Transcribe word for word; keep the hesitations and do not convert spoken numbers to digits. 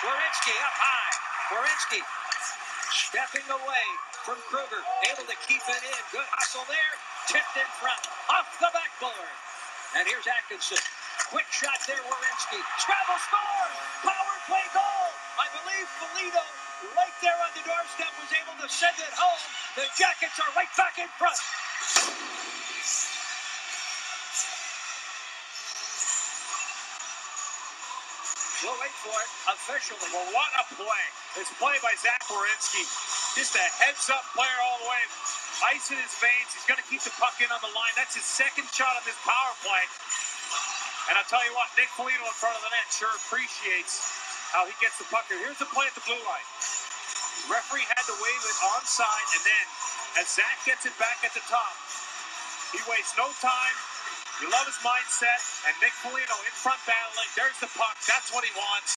Werenski up high. Werenski stepping away from Kruger. Able to keep it in. Good hustle there. Tipped in front. Off the backboard. And here's Atkinson. Quick shot there, Werenski. Scrabble scores! Power play goal! I believe Felito, right there on the doorstep, was able to send it home. The Jackets are right back in front. We'll wait for it officially. Well, what a play. This play by Zach Werenski. Just a heads-up player all the way. Ice in his veins. He's going to keep the puck in on the line. That's his second shot on this power play. And I'll tell you what, Nick Felito in front of the net sure appreciates how he gets the puck here. Here's the play at the blue line. The referee had to wave it onside, and then as Zach gets it back at the top, he wastes no time. You love his mindset, and Nick Felito in front battling. There's the puck. That's what he wants.